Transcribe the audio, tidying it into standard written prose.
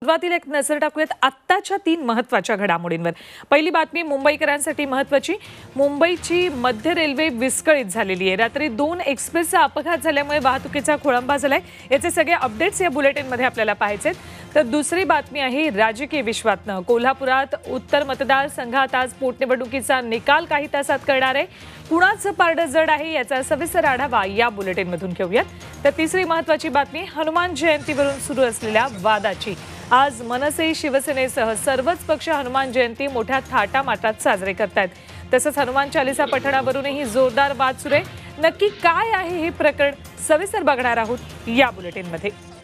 सुरुवातीला एक नजर टाकूयात आत्ताच्या 3 महत्त्वाच्या घडामोडींवर। पहिली बातमी मुंबईकरांसाठी महत्त्वाची। मुंबईची मध्य रेल्वे विस्कळीत झालेली आहे। रात्री 2 एक्सप्रेसचा अपघात झाल्यामुळे वाहतुकीचा खोळंबा झालाय। याचे सगळे अपडेट्स या बुलेटिनमध्ये आपल्याला पाहायचे आहेत। तर दुसरी बातमी आहे राजकीय विश्वातनं। कोल्हापुरात उत्तर मतदारसंघात आज पोटनिवडणुकीचा निकाल काही तासात कळणार आहे। कुणाचं पारडं जड आहे याचा सविस्तर आढावा या बुलेटिनमधून घेऊयात। तर तिसरी महत्त्वाची बातमी हनुमान जयंतीवरून सुरू असलेल्या वादाची। आज मनसे शिवसेनेसह सर्वच पक्ष हनुमान जयंती मोठ्या थाटामाटात साजरे करतायत। तसंच हनुमान चालीसा पठणावरूनही जोरदार वाद सुरू आहे। नक्की काय आहे हे प्रकरण सविस्तर बघणार आहोत या बुलेटिनमध्ये।